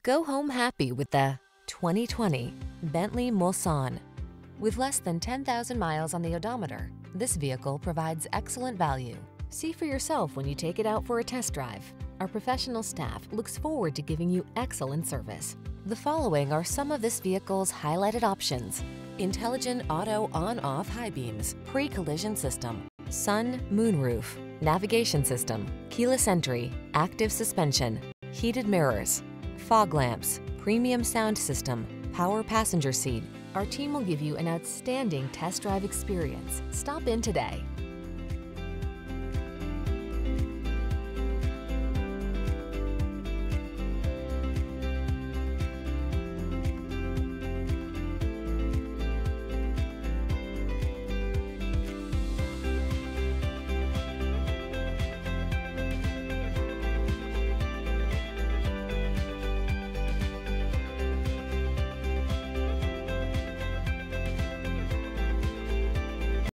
Go home happy with the 2020 Bentley Mulsanne. With less than 10,000 miles on the odometer, this vehicle provides excellent value. See for yourself when you take it out for a test drive. Our professional staff looks forward to giving you excellent service. The following are some of this vehicle's highlighted options: intelligent auto on-off high beams, pre-collision system, sun moonroof, navigation system, keyless entry, active suspension, heated mirrors, fog lamps, premium sound system, power passenger seat. Our team will give you an outstanding test drive experience. Stop in today.